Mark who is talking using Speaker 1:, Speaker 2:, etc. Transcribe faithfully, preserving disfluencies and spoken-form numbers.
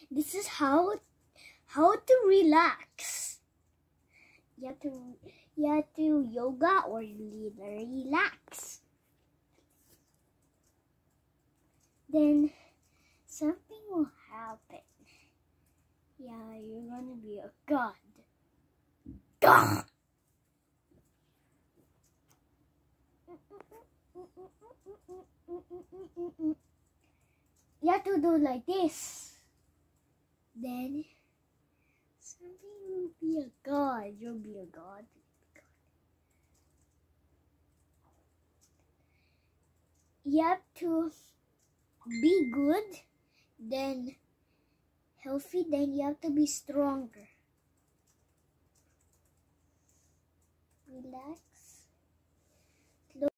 Speaker 1: this is how how to relax. You have to you have to yoga or relax. Then something will happen. Yeah, you're gonna be a god. God. You have to do like this. Then something will be a god. You'll be a god. You have to be good, then healthy, then you have to be stronger. Relax.